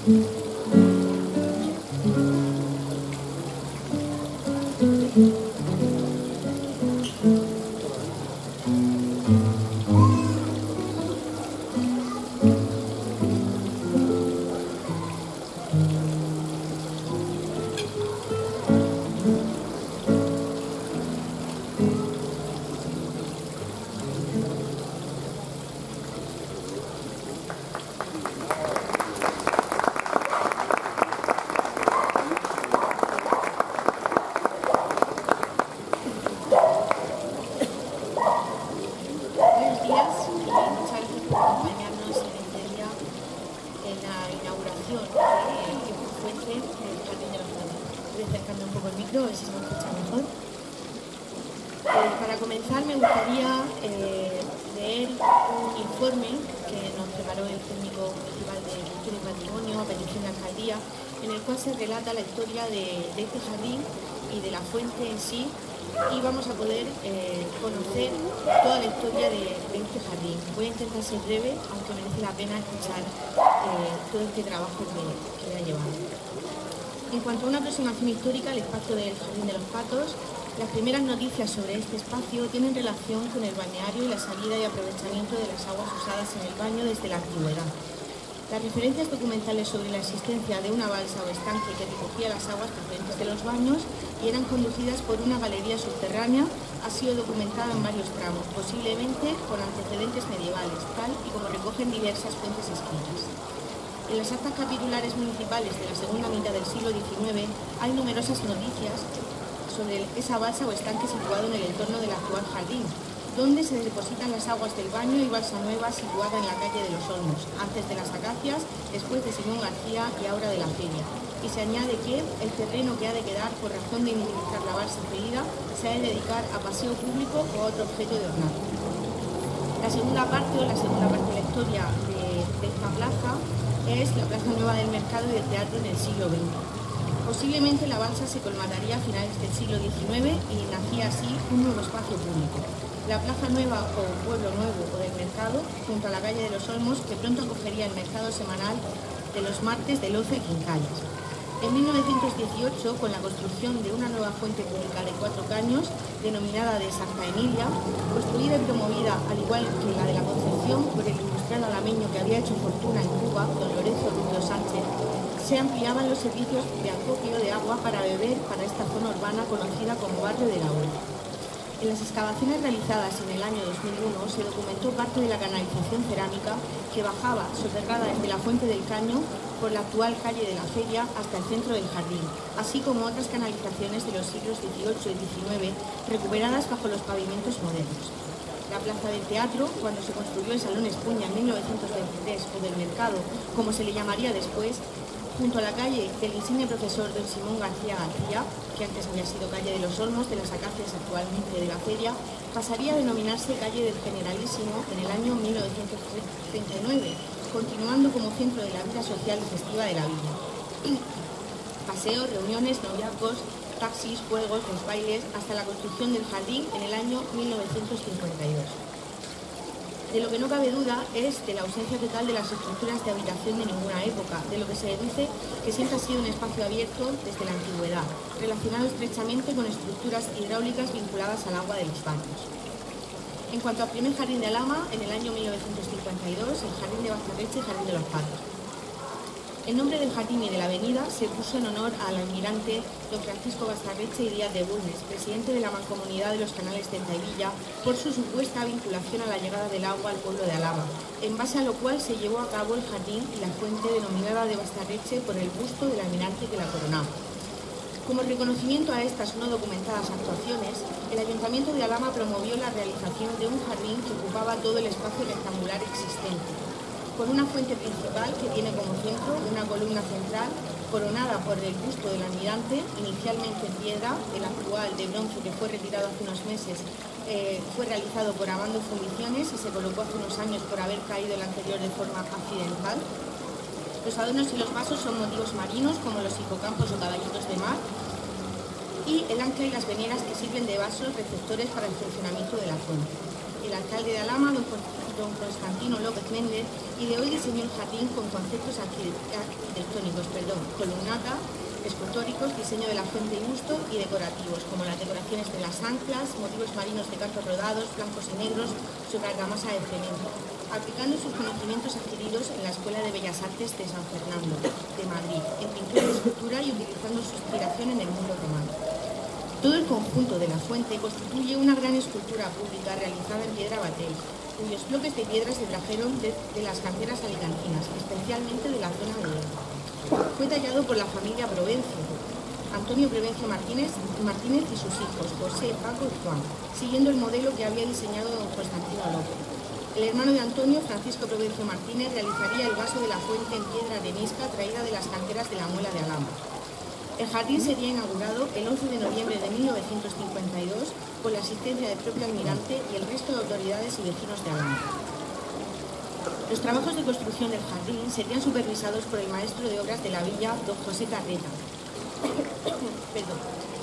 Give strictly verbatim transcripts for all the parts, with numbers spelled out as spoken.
Se relata la historia de, de este jardín y de la fuente en sí, y vamos a poder eh, conocer toda la historia de, de este jardín. Voy a intentar ser breve, aunque merece la pena escuchar eh, todo este trabajo que, que ha llevado. En cuanto a una aproximación histórica al espacio del Jardín de los Patos, las primeras noticias sobre este espacio tienen relación con el balneario y la salida y aprovechamiento de las aguas usadas en el baño desde la antigüedad. Las referencias documentales sobre la existencia de una balsa o estanque que recogía las aguas procedentes de los baños y eran conducidas por una galería subterránea ha sido documentada en varios tramos, posiblemente con antecedentes medievales, tal y como recogen diversas fuentes escritas. En las actas capitulares municipales de la segunda mitad del siglo diecinueve hay numerosas noticias sobre esa balsa o estanque situado en el entorno del actual jardín, donde se depositan las aguas del baño y balsa nueva situada en la calle de los Olmos, antes de las Acacias, después de Simón García y ahora de la Feria. Y se añade que el terreno que ha de quedar por razón de inutilizar la balsa cedida se ha de dedicar a paseo público o a otro objeto de ornato. La segunda parte o la segunda parte de la historia de, de esta plaza es la Plaza Nueva del Mercado y del Teatro en el siglo veinte. Posiblemente la balsa se colmataría a finales del siglo diecinueve y nacía así un nuevo espacio público. La Plaza Nueva o Pueblo Nuevo o del Mercado, junto a la calle de los Olmos, que pronto acogería el mercado semanal de los martes de Loza y Quincallas. En mil novecientos dieciocho, con la construcción de una nueva fuente pública de cuatro caños, denominada de Santa Emilia, construida y promovida, al igual que la de la Concepción, por el industrial alameño que había hecho fortuna en Cuba, don Lorenzo Rubio Sánchez, se ampliaban los servicios de acopio de agua para beber para esta zona urbana conocida como Barrio de la Ola. En las excavaciones realizadas en el año dos mil uno se documentó parte de la canalización cerámica que bajaba soterrada desde la Fuente del Caño por la actual calle de la Feria hasta el centro del jardín, así como otras canalizaciones de los siglos dieciocho y diecinueve recuperadas bajo los pavimentos modernos. La plaza del teatro, cuando se construyó el Salón Espuña en mil novecientos veintitrés, o del Mercado, como se le llamaría después, junto a la calle del insigne profesor don Simón García García, que antes había sido calle de los Olmos, de las Acacias, actualmente de la Feria, pasaría a denominarse calle del Generalísimo en el año mil novecientos treinta y nueve, continuando como centro de la vida social y festiva de la villa. Paseos, reuniones, noviazgos, taxis, juegos, los bailes, hasta la construcción del jardín en el año mil novecientos cincuenta y dos. De lo que no cabe duda es de la ausencia total de las estructuras de habitación de ninguna época, de lo que se deduce que siempre ha sido un espacio abierto desde la antigüedad, relacionado estrechamente con estructuras hidráulicas vinculadas al agua de los baños. En cuanto al primer jardín de Alhama, en el año mil novecientos cincuenta y dos, el Jardín de Bazarreche y Jardín de los Patos. El nombre del jardín y de la avenida se puso en honor al almirante don Francisco Bazarreche y Díaz de Bulnes, presidente de la Mancomunidad de los Canales Ceuta y Villa, por su supuesta vinculación a la llegada del agua al pueblo de Alhama, en base a lo cual se llevó a cabo el jardín y la fuente denominada de Bazarreche por el busto del almirante que la coronaba. Como reconocimiento a estas no documentadas actuaciones, el Ayuntamiento de Alhama promovió la realización de un jardín que ocupaba todo el espacio rectangular existente, con una fuente principal que tiene como centro una columna central coronada por el busto del almirante, inicialmente en piedra, el actual de bronce que fue retirado hace unos meses eh, fue realizado por Abando Fundiciones y se colocó hace unos años por haber caído el anterior de forma accidental. Los adornos y los vasos son motivos marinos como los hipocampos o caballitos de mar, y el ancla y las veneras que sirven de vasos receptores para el funcionamiento de la fuente. el alcalde de Alhama, don Constantino López Méndez, y de hoy diseñó el jardín con conceptos arquitectónicos, perdón, columnata, escultóricos, diseño de la fuente y busto y decorativos, como las decoraciones de las anclas, motivos marinos de cantos rodados, blancos y negros sobre argamasa de cemento, aplicando sus conocimientos adquiridos en la Escuela de Bellas Artes de San Fernando, de Madrid, en pintura y escultura y utilizando su inspiración en el mundo romano. Todo el conjunto de la fuente constituye una gran escultura pública realizada en piedra batel, cuyos bloques de piedra se trajeron de, de las canteras alicantinas, especialmente de la zona de Eva. Fue tallado por la familia Provencio, Antonio Provencio Martínez, Martínez y sus hijos, José, Paco y Juan, siguiendo el modelo que había diseñado don Constantino López. El hermano de Antonio, Francisco Provencio Martínez, realizaría el vaso de la fuente en piedra arenisca traída de las canteras de la Muela de Alhama. El jardín sería inaugurado el once de noviembre de mil novecientos cincuenta y dos con la asistencia del propio almirante y el resto de autoridades y vecinos de Alhama. Los trabajos de construcción del jardín serían supervisados por el maestro de obras de la villa, don José Carreta. Perdón.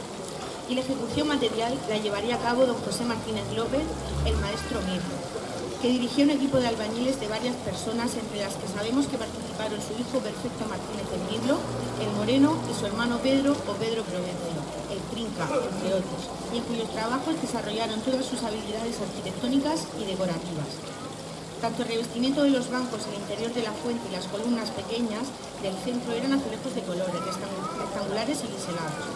Y la ejecución material la llevaría a cabo don José Martínez López, el maestro Mirlo, que dirigió un equipo de albañiles de varias personas, entre las que sabemos que participaron su hijo Perfecto Martínez de Mirlo, el Moreno y su hermano Pedro o Pedro Provencio, el Trinca, entre otros, y en cuyos trabajos desarrollaron todas sus habilidades arquitectónicas y decorativas. Tanto el revestimiento de los bancos, el interior de la fuente y las columnas pequeñas del centro eran azulejos de colores, rectangulares y biselados.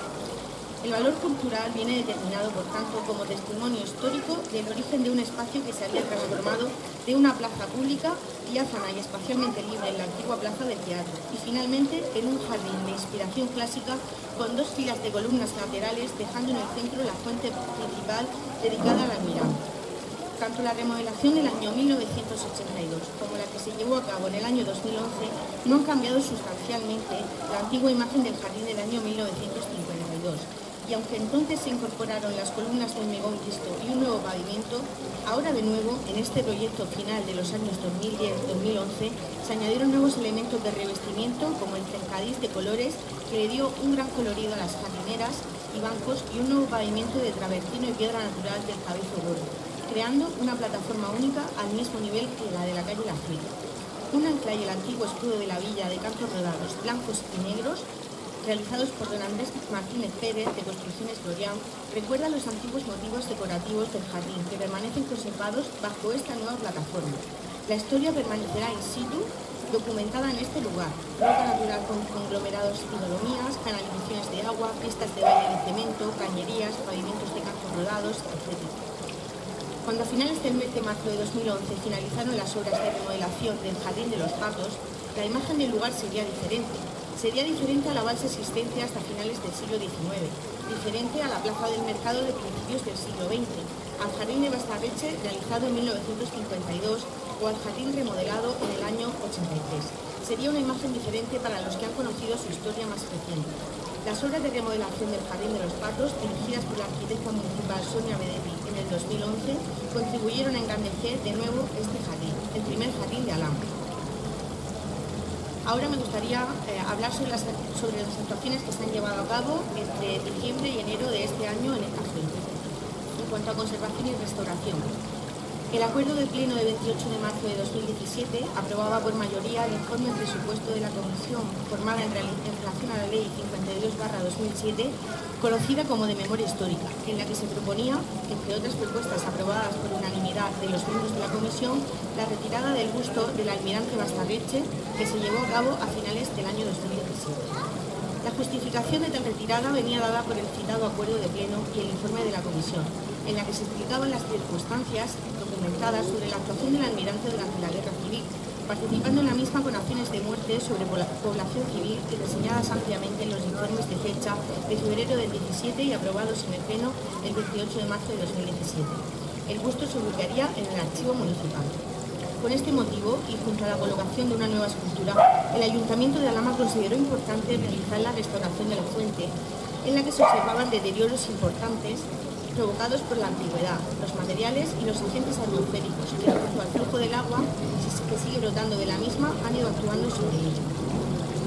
El valor cultural viene determinado, por tanto, como testimonio histórico del origen de un espacio que se había transformado de una plaza pública, diáfana y espacialmente libre en la antigua plaza del teatro, y finalmente en un jardín de inspiración clásica con dos filas de columnas laterales, dejando en el centro la fuente principal dedicada al almirante. Tanto la remodelación del año mil novecientos ochenta y dos como la que se llevó a cabo en el año dos mil once no han cambiado sustancialmente la antigua imagen del jardín del año mil novecientos cincuenta y dos. Y aunque entonces se incorporaron las columnas de hormigón visto y un nuevo pavimento, ahora de nuevo, en este proyecto final de los años dos mil diez dos mil once, se añadieron nuevos elementos de revestimiento como el trencadís de colores que le dio un gran colorido a las jardineras y bancos y un nuevo pavimento de travertino y piedra natural del Cabezo Gordo, creando una plataforma única al mismo nivel que la de la calle La Fila. Un ancla y el antiguo escudo de la villa de cantos rodados blancos y negros, realizados por don Andrés Martínez Pérez de Construcciones Glorián, recuerda los antiguos motivos decorativos del jardín que permanecen conservados bajo esta nueva plataforma. La historia permanecerá in situ, documentada en este lugar, roca natural con conglomerados y dolomías, canalizaciones de agua, pistas de baile de cemento, cañerías, pavimentos de cantos rodados, etcétera. Cuando a finales del mes de marzo de dos mil once finalizaron las obras de remodelación del Jardín de los Patos, la imagen del lugar sería diferente. Sería diferente a la balsa existente hasta finales del siglo diecinueve, diferente a la plaza del mercado de principios del siglo veinte, al jardín de Bastarreche realizado en mil novecientos cincuenta y dos o al jardín remodelado en el año ochenta y tres. Sería una imagen diferente para los que han conocido su historia más reciente. Las obras de remodelación del Jardín de los Patos, dirigidas por la arquitecta municipal Sonia Bedetti en el dos mil once, contribuyeron a engrandecer de nuevo este jardín, el primer jardín de Alhama. Ahora me gustaría eh, hablar sobre las, sobre las actuaciones que se han llevado a cabo entre diciembre y enero de este año en esta fuente. En cuanto a conservación y restauración, el acuerdo del Pleno de veintiocho de marzo de dos mil diecisiete aprobaba por mayoría el informe presupuesto de la Comisión formada en, en relación a la Ley cincuenta y dos barra dos mil siete, conocida como de memoria histórica, en la que se proponía, entre otras propuestas aprobadas por unanimidad de los miembros de la Comisión, la retirada del busto del almirante Bastarreche, que se llevó a cabo a finales del año dos mil diecisiete. La justificación de tal retirada venía dada por el citado acuerdo de pleno y el informe de la Comisión, en la que se explicaban las circunstancias documentadas sobre la actuación del almirante durante la Guerra Civil, participando en la misma con acciones de muerte sobre población civil y reseñadas ampliamente en los informes de fecha de febrero del diecisiete y aprobados en el Pleno el veintiocho de marzo de dos mil diecisiete. El busto se ubicaría en el archivo municipal. Con este motivo, y junto a la colocación de una nueva escultura, el Ayuntamiento de Alhama consideró importante realizar la restauración de la fuente, en la que se observaban deterioros importantes provocados por la antigüedad, los materiales y los agentes atmosféricos, que junto al flujo del agua que sigue brotando de la misma han ido actuando sobre ella.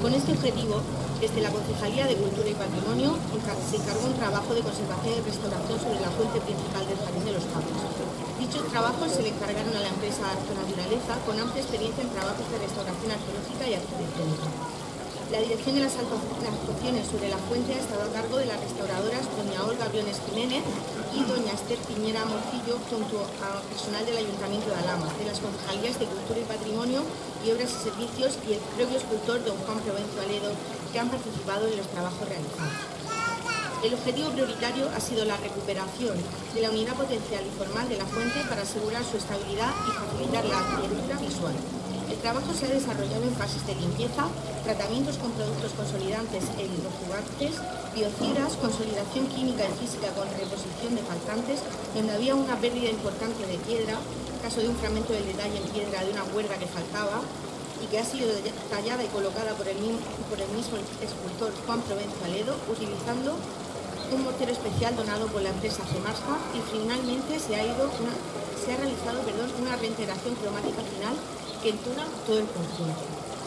Con este objetivo, desde la Concejalía de Cultura y Patrimonio se encargó un trabajo de conservación y restauración sobre la fuente principal del Jardín de los Campos. Dichos trabajos se le encargaron a la empresa Arco Naturaleza, con amplia experiencia en trabajos de restauración arqueológica y arquitectónica. La dirección de las actuaciones sobre la fuente ha estado a cargo de las restauradoras doña Olga Briones Jiménez y doña Esther Piñera Morcillo, junto al personal del Ayuntamiento de Alhama, de las Concejalías de Cultura y Patrimonio y Obras y Servicios y el propio escultor don Juan Provencio Aledo, que han participado en los trabajos realizados. El objetivo prioritario ha sido la recuperación de la unidad potencial y formal de la fuente para asegurar su estabilidad y facilitar la arquitectura visual. El trabajo se ha desarrollado en fases de limpieza, tratamientos con productos consolidantes e hidrofugantes, biocidas, consolidación química y física con reposición de faltantes, donde había una pérdida importante de piedra, caso de un fragmento del detalle en piedra de una cuerda que faltaba y que ha sido tallada y colocada por el mismo, por el mismo escultor Juan Provencio Aledo, utilizando un mortero especial donado por la empresa Gemasca, y finalmente se ha, ido una, se ha realizado perdón, una reintegración cromática final que entona todo el conjunto.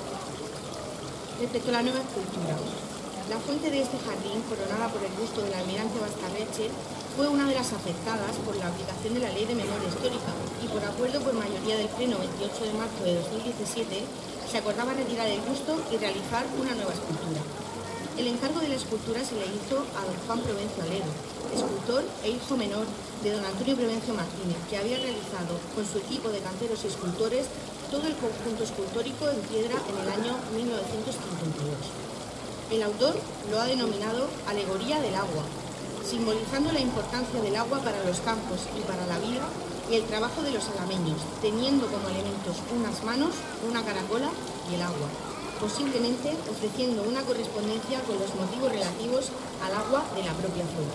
Respecto a la nueva escultura, la fuente de este jardín, coronada por el busto del almirante Bastarreche, fue una de las afectadas por la aplicación de la Ley de Memoria Histórica y, por acuerdo por mayoría del Pleno veintiocho de marzo de dos mil diecisiete, se acordaba retirar el busto y realizar una nueva escultura. El encargo de la escultura se le hizo a don Juan Provencio Aledo, escultor e hijo menor de don Antonio Provencio Martínez, que había realizado con su equipo de canteros y escultores todo el conjunto escultórico en piedra en el año mil novecientos cincuenta y dos. El autor lo ha denominado Alegoría del agua, simbolizando la importancia del agua para los campos y para la vida y el trabajo de los alameños, teniendo como elementos unas manos, una caracola y el agua, posiblemente ofreciendo una correspondencia con los motivos relativos al agua de la propia zona.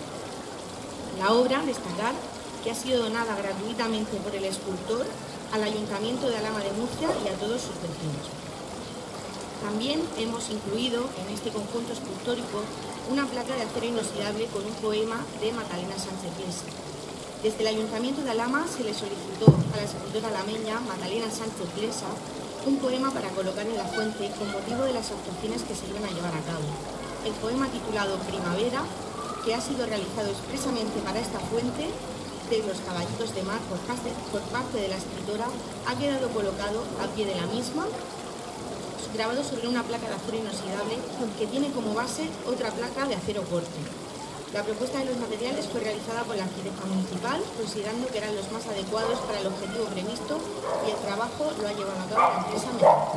La obra, destacar, que ha sido donada gratuitamente por el escultor al Ayuntamiento de Alhama de Murcia y a todos sus vecinos. También hemos incluido en este conjunto escultórico una placa de acero inoxidable con un poema de Magdalena Sánchez Plesa. Desde el Ayuntamiento de Alhama se le solicitó a la escritora alameña Magdalena Sánchez Plesa un poema para colocar en la fuente con motivo de las actuaciones que se iban a llevar a cabo. El poema titulado Primavera, que ha sido realizado expresamente para esta fuente de los caballitos de mar por parte, por parte de la escritora, ha quedado colocado a pie de la misma, grabado sobre una placa de acero inoxidable que tiene como base otra placa de acero corte. La propuesta de los materiales fue realizada por la arquitecta municipal, considerando que eran los más adecuados para el objetivo previsto, y el trabajo lo ha llevado a cabo la empresa Metalco.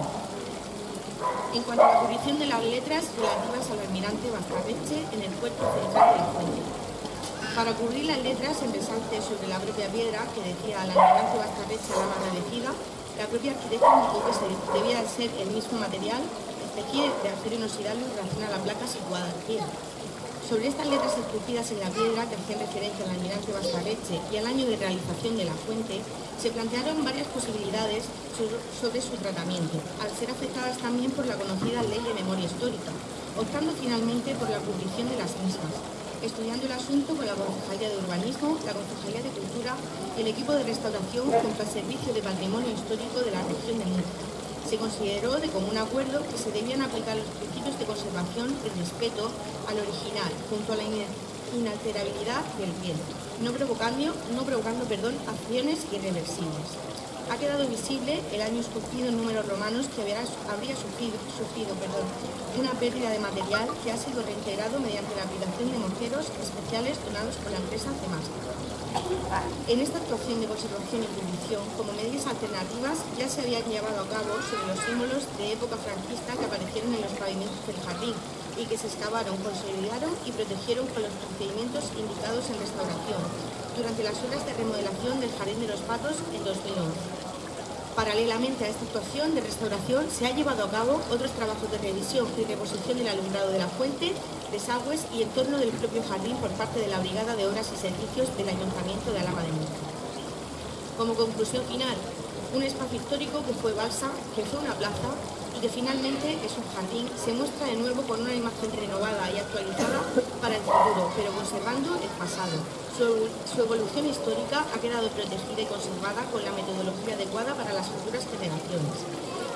En cuanto a la corrección de las letras relativas al almirante Bastarreche en el cuerpo central de la fuente. Para cubrir las letras en resalte sobre la propia piedra que decía al almirante Bastarreche a la mano elegida, la propia arquitecta indicó que se debía ser el mismo material, especie de acero inoxidable en relación a la placa situada al pie. Sobre estas letras esculpidas en la piedra, que hacían referencia al almirante Bastarreche y al año de realización de la fuente, se plantearon varias posibilidades sobre su tratamiento, al ser afectadas también por la conocida Ley de Memoria Histórica, optando finalmente por la cubrición de las mismas, estudiando el asunto con la Concejalía de Urbanismo, la Concejalía de Cultura y el equipo de restauración junto al Servicio de Patrimonio Histórico de la región de Murcia. Se consideró de común acuerdo que se debían aplicar los principios de conservación y respeto al original, junto a la inalterabilidad del bien, no provocando, no provocando perdón, acciones irreversibles. Ha quedado visible el año esculpido en números romanos que habría, habría sufrido, sufrido perdón, una pérdida de material que ha sido reintegrado mediante la aplicación de morteros especiales donados por la empresa Gemasca. En esta actuación de conservación y fundición, como medidas alternativas, ya se habían llevado a cabo sobre los símbolos de época franquista que aparecieron en los pavimentos del jardín y que se excavaron, consolidaron y protegieron con los procedimientos indicados en restauración durante las obras de remodelación del Jardín de los Patos en dos mil once. Paralelamente a esta actuación de restauración, se han llevado a cabo otros trabajos de revisión y reposición del alumbrado de la fuente, desagües y entorno del propio jardín por parte de la Brigada de Obras y Servicios del Ayuntamiento de Alhama de Murcia. Como conclusión final, un espacio histórico que fue balsa, que fue una plaza y que finalmente es un jardín, se muestra de nuevo con una imagen renovada y actualizada para el futuro, pero conservando el pasado. Su, su evolución histórica ha quedado protegida y conservada con la metodología adecuada para las futuras generaciones.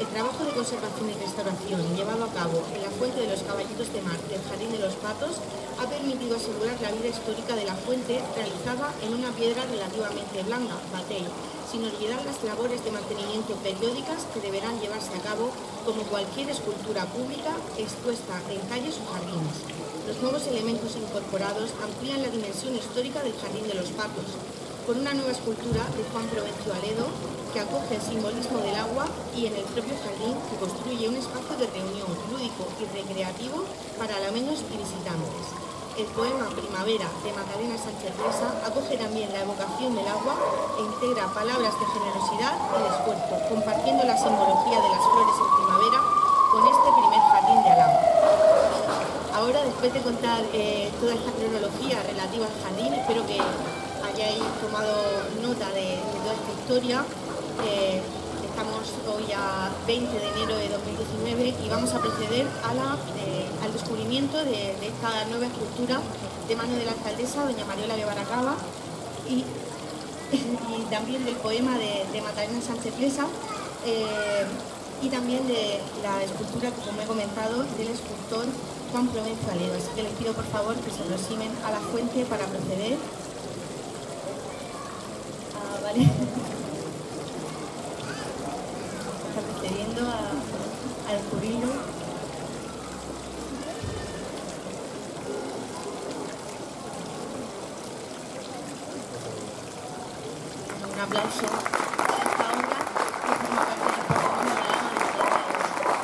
El trabajo de conservación y restauración llevado a cabo en la Fuente de los Caballitos de Mar del Jardín de los Patos ha permitido asegurar la vida histórica de la fuente realizada en una piedra relativamente blanda, batey, sin olvidar las labores de mantenimiento periódicas que deberán llevarse a cabo como cualquier escultura pública expuesta en calles o jardines. Los nuevos elementos incorporados amplían la dimensión histórica del Jardín de los Patos, con una nueva escultura de Juan Provencio Aledo que acoge el simbolismo del agua y en el propio jardín que construye un espacio de reunión lúdico y recreativo para alameños y visitantes. El poema Primavera de Magdalena Sánchez Presa acoge también la evocación del agua e integra palabras de generosidad y de esfuerzo, compartiendo la simbología de las flores en primavera con este primer jardín de Alhama. Ahora, después de contar eh, toda esta cronología relativa al jardín, espero que hayáis tomado nota de, de toda esta historia. Eh, estamos hoy a veinte de enero de dos mil diecinueve y vamos a proceder a la, eh, al descubrimiento de, de esta nueva escultura de mano de la alcaldesa, doña Mariola Guevara Cava, y, y también del poema de, de Magdalena Sánchez Presa, eh, y también de la escultura, como he comentado, del escultor Juan Provencio Aledo. Así que les pido por favor que se aproximen a la fuente para proceder. Ah, vale. Está procediendo a, a descubrirlo. Un aplauso a esta obra que forma parte del patrimonio de Alhama de la Ciudad de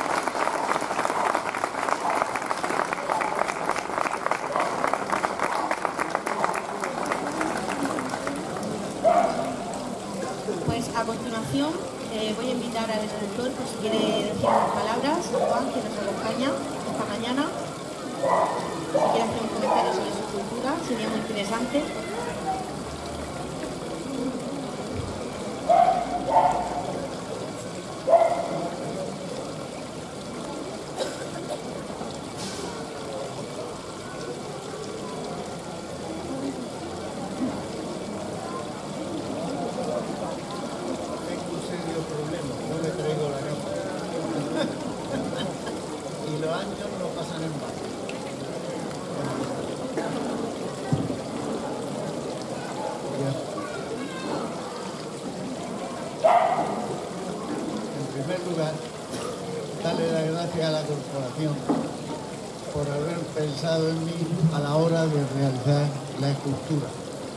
Pues a continuación eh, voy a invitar al escultor por si quiere decir unas palabras, a Juan, que nos acompaña esta mañana. Si quiere hacer un comentario sobre su escultura, sería muy interesante. Darle las gracias a la corporación por haber pensado en mí a la hora de realizar la escultura.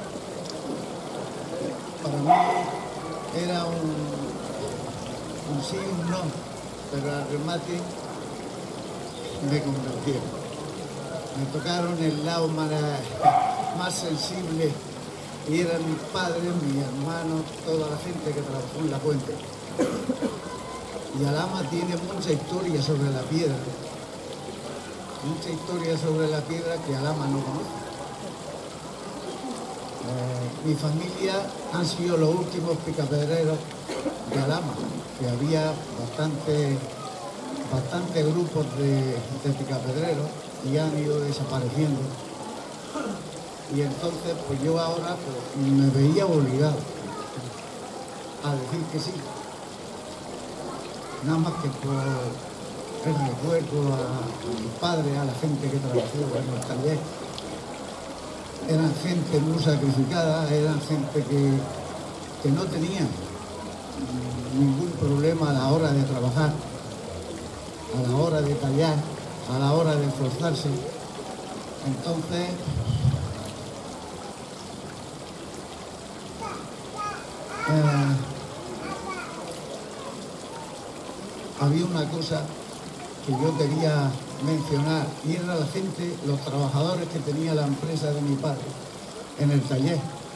Para mí era un, un sí, un no, pero al remate me convencieron. Me tocaron el lado más, más sensible y eran mis padres, mis hermanos, toda la gente que trabajó en la fuente. Y Alhama tiene mucha historia sobre la piedra, mucha historia sobre la piedra que Alhama no conoce. Eh, mi familia han sido los últimos picapedreros de Alhama, que había bastantes bastante grupos de, de picapedreros y han ido desapareciendo. Y entonces pues yo ahora pues, me veía obligado a decir que sí. Nada más que por el recuerdo a mis padres, a la gente que trabajó en el taller. Eran gente muy sacrificada, eran gente que, que no tenían ningún problema a la hora de trabajar, a la hora de tallar, a la hora de esforzarse. Entonces, eh, había una cosa que yo quería mencionar y era la gente, los trabajadores que tenía la empresa de mi padre en el taller.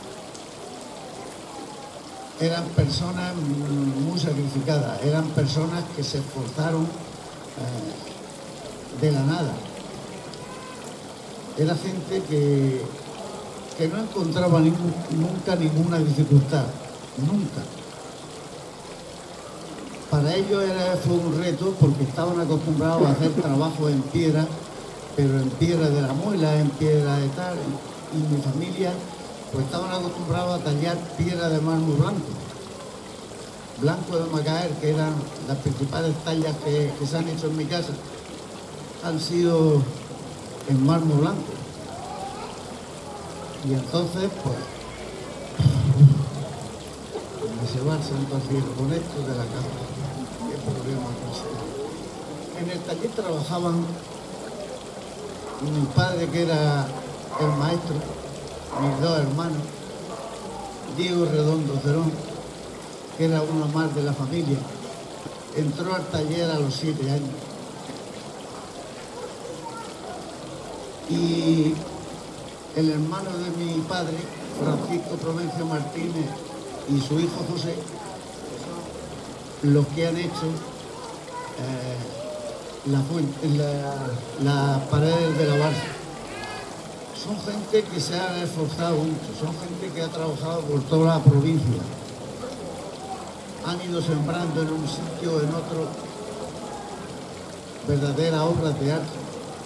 Eran personas muy sacrificadas, eran personas que se esforzaron eh, de la nada. Era gente que, que no encontraba ningún, nunca ninguna dificultad, nunca. Para ellos era, fue un reto porque estaban acostumbrados a hacer trabajo en piedra, pero en piedra de la muela, en piedra de tal, y mi familia pues estaban acostumbrados a tallar piedra de mármol blanco. blanco de Macaer, que eran las principales tallas que, que se han hecho en mi casa, han sido en mármol blanco. Y entonces, pues, me se va el santo cielo con esto de la casa. ¿Qué problema que sea? En el taller trabajaban mi padre, que era el maestro, mis dos hermanos, Diego Redondo Cerón, que era uno más de la familia. Entró al taller a los siete años. Y el hermano de mi padre, Francisco Provencio Martínez, y su hijo José, los que han hecho eh, la fuente, la, las paredes de la balsa. Son gente que se ha esforzado mucho, son gente que ha trabajado por toda la provincia. Han ido sembrando en un sitio o en otro verdaderas obras de arte.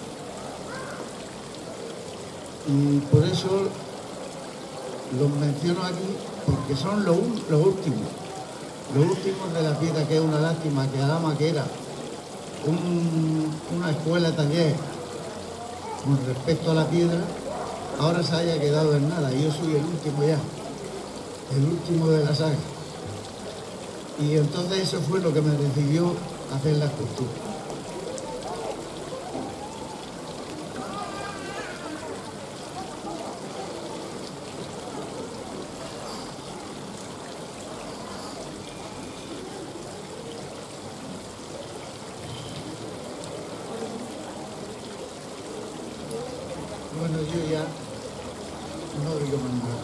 Y por eso los menciono aquí, porque son los, los últimos, los últimos de la piedra, que es una lástima que Alhama, que era un, una escuela taller con respecto a la piedra, ahora se haya quedado en nada. Yo soy el último ya, el último de la saga. Y entonces eso fue lo que me decidió hacer la escultura. Bueno, yo ya no digo más nada.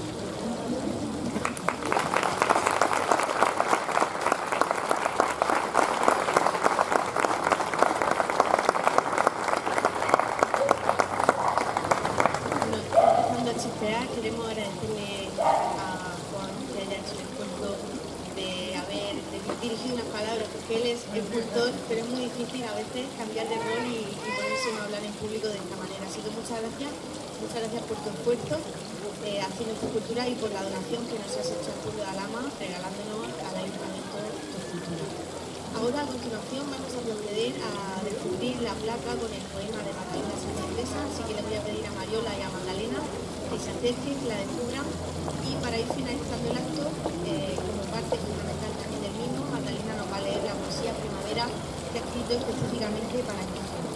Queremos agradecerle a Juan que haya hecho el esfuerzo de haber de dirigido unas palabras, porque él es escultor, pero es muy difícil a veces cambiar de rol y, y ponerse a hablar en público de esta manera. Así que muchas gracias, muchas gracias por tu esfuerzo eh, haciendo esta escultura y por la donación que nos has hecho al pueblo de Alhama, regalándonos al ayuntamiento tu escultura. Ahora, a continuación, vamos a proceder a descubrir la placa con el poema de Magdalena Sánchez, así que le voy a pedir a Mariola y a Magdalena que se acerquen, que la descubran, y para ir finalizando el acto, eh, como parte fundamental también del mismo, Magdalena nos va a leer la poesía Primavera que ha escrito específicamente para esta zona.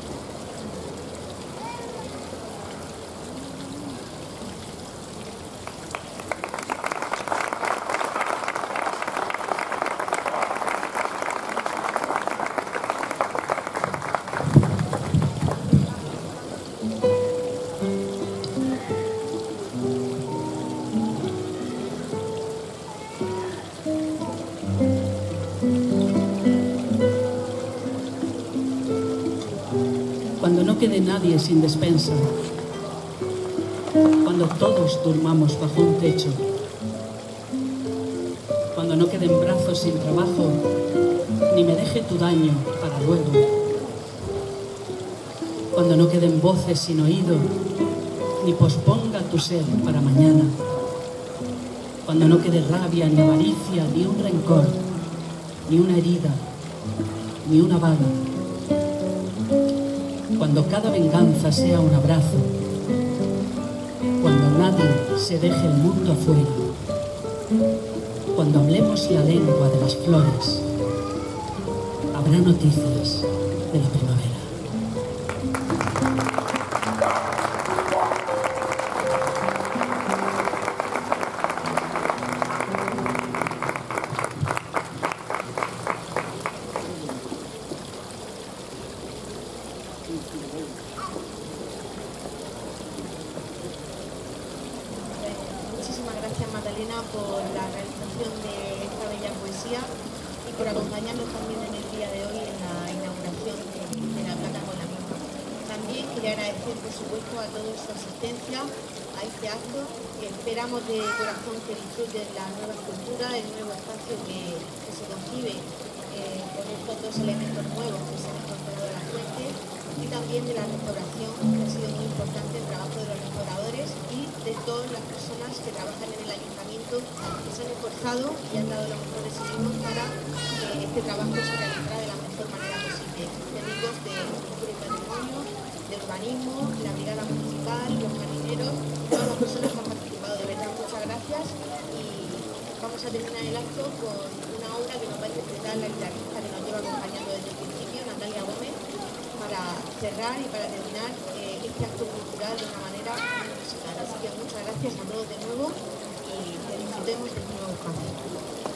Cuando no quede nadie sin despensa, cuando todos durmamos bajo un techo, cuando no queden brazos sin trabajo, ni me deje tu daño para luego, cuando no queden voces sin oído, ni posponga tu ser para mañana, cuando no quede rabia, ni avaricia, ni un rencor, ni una herida, ni una bala, cuando cada venganza sea un abrazo, cuando nadie se deje el mundo afuera, cuando hablemos la lengua de las flores, habrá noticias de la primavera. Muchísimas gracias, Magdalena, por la realización de esta bella poesía y por acompañarnos también en el día de hoy en la inauguración de, de la placa con la misma. También quería agradecer, por supuesto, a todos su asistencia a este acto. Esperamos de corazón que disfruten la nueva escultura, el nuevo espacio que, que se concibe eh, con estos dos elementos nuevos que se han incorporado a la fuente, y también de la restauración, que ha sido muy importante el trabajo de los restauradores y de de todas las personas que trabajan en el ayuntamiento, que se han esforzado y han dado lo mejor de sí mismos para que este trabajo se realizara de la mejor manera posible. Técnicos de cultura y patrimonio, de urbanismo, la brigada municipal, los marineros, todas las personas que han participado. De verdad, muchas gracias, y vamos a terminar el acto con una obra que nos va a interpretar la guitarrista que nos lleva acompañando desde el principio, Natalia Gómez, para cerrar y para terminar eh, este acto cultural de una manera muy musical. Así que muchas gracias a todos de nuevo y que disfrutemos del nuevo espacio.